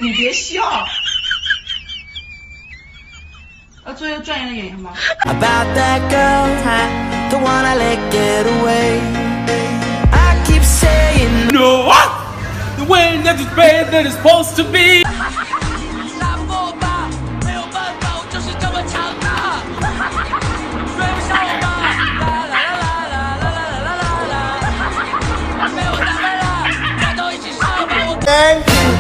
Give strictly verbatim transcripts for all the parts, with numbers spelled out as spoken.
你别笑。要做一个专业的演员吗 ？About that girl, don't wanna let get away. I keep saying no. What? The way that it's bad that it's supposed to be. 那波吧，没有办法，我就是这么强大。追不上我吧？啦啦啦啦啦啦啦啦啦！没有打败了，大家都一起上吧！我。 Thank you.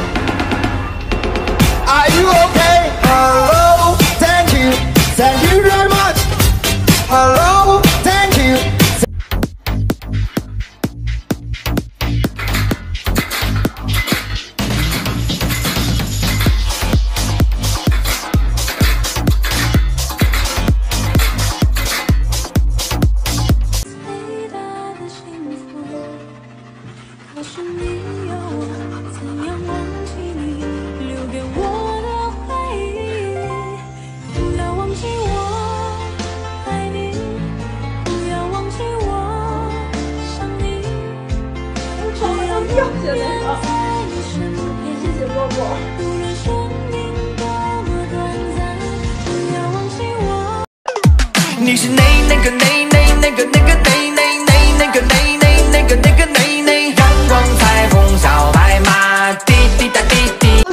Are you okay? Hello. Thank you. Thank you very much. Hello. Thank you. 你是那那个那那那个那个那那那那个那那那个那个那那阳光彩虹小白马滴滴答滴滴。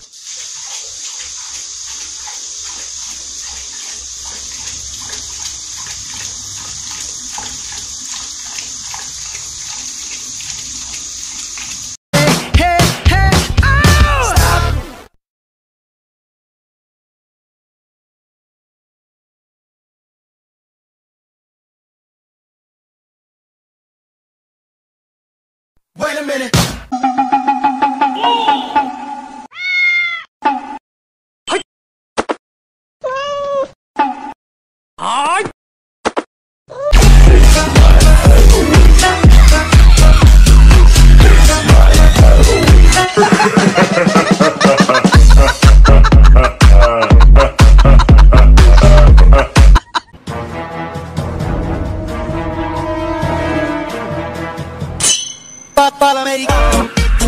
Wait a minute. Papa americano.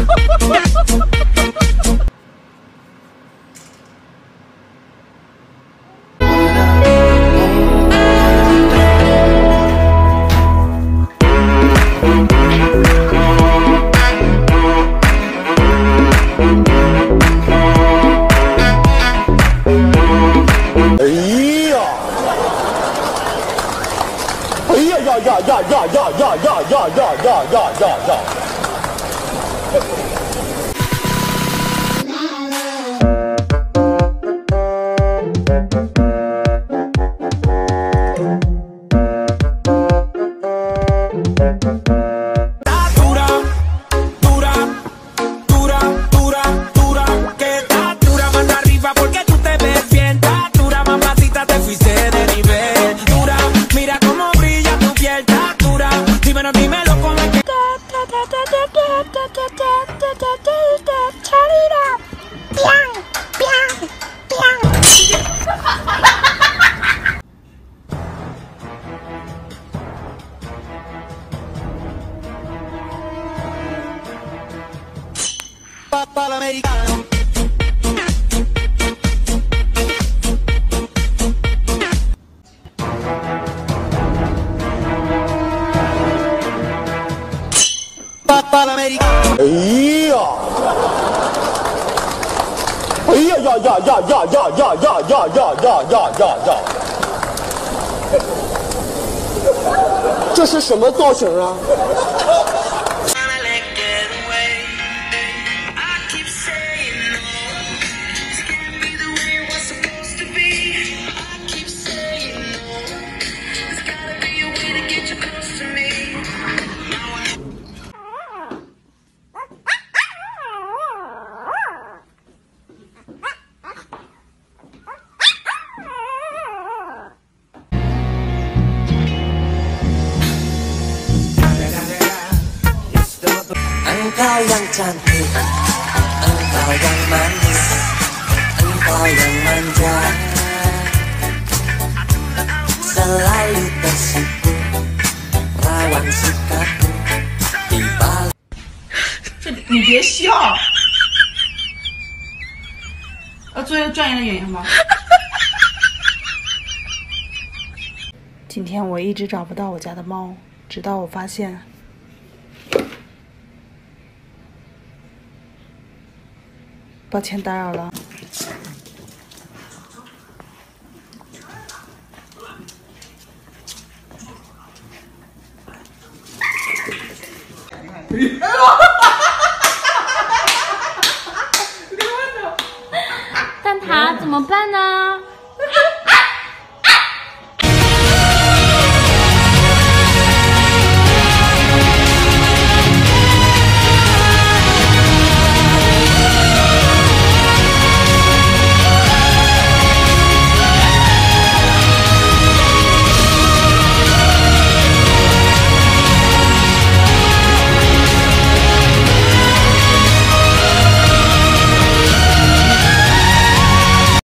Yeah, yeah, yeah, yeah, yeah, yeah, yeah, yeah, yeah, yeah, yeah, yeah. Papa l'americano. Papa l'americano. 哎呀！哎呀呀呀呀呀呀呀呀呀呀呀呀呀呀！这是什么造型啊？ Engkau yang cantik, engkau yang manis, engkau yang manja, selalu tersipu rawan sikapmu di balik. 这你别笑。 要做一个专业的演员吗？今天我一直找不到我家的猫，直到我发现。抱歉打扰了。 蛋挞怎么办呢？